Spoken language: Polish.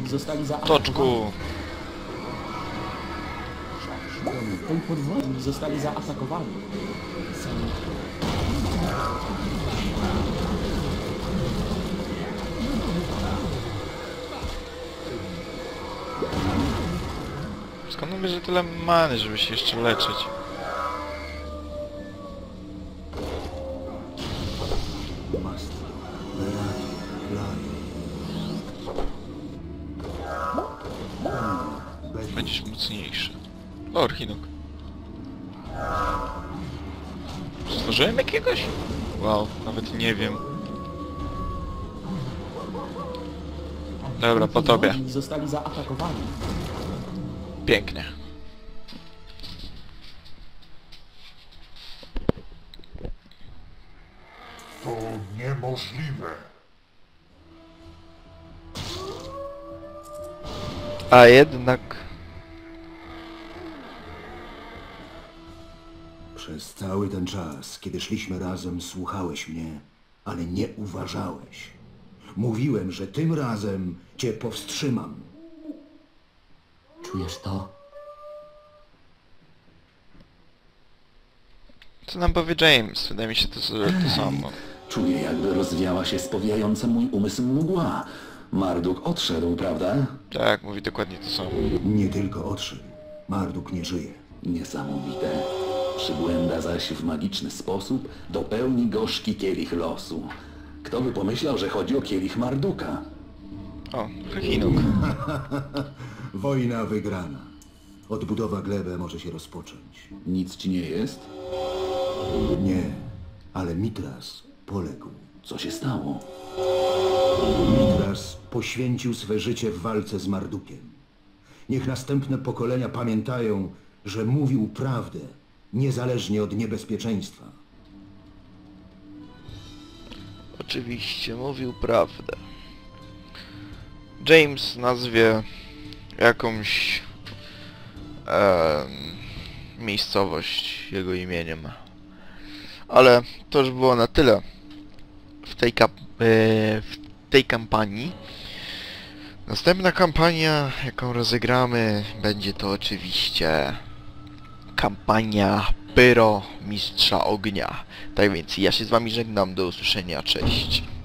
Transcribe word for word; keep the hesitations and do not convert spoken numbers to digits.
zostali zaatakowani. Toczku! Ten podwodni zostali zaatakowani. Skąd on bierze tyle many, żeby się jeszcze leczyć? Będziesz mocniejszy. O, Orchinok. Stworzyłem jakiegoś? Wow, nawet nie wiem. Dobra, po tobie. Zostali zaatakowani. Pięknie. To niemożliwe. A jednak... Przez cały ten czas, kiedy szliśmy razem, słuchałeś mnie, ale nie uważałeś. Mówiłem, że tym razem cię powstrzymam. Czujesz to? Co nam powie James? Wydaje mi się to, to samo. Czuję, jakby rozwiała się spowijająca mój umysł mgła. Marduk odszedł, prawda? Tak, mówi dokładnie to samo. Nie tylko odszedł. Marduk nie żyje. Niesamowite. Przybłęda zaś w magiczny sposób dopełni gorzki kielich losu. Kto by pomyślał, że chodzi o kielich Marduka? O, Orchinok. Wojna wygrana. Odbudowa gleby może się rozpocząć. Nic ci nie jest? Nie, ale Mitras poległ. Co się stało? Mitras poświęcił swe życie w walce z Mardukiem. Niech następne pokolenia pamiętają, że mówił prawdę, niezależnie od niebezpieczeństwa. Oczywiście, mówił prawdę. James nazwie jakąś e, miejscowość jego imieniem. Ale to już było na tyle w tej, kap e, w tej kampanii. Następna kampania, jaką rozegramy, będzie to oczywiście kampania Pyro Mistrza Ognia. Tak więc ja się z wami żegnam, do usłyszenia, cześć.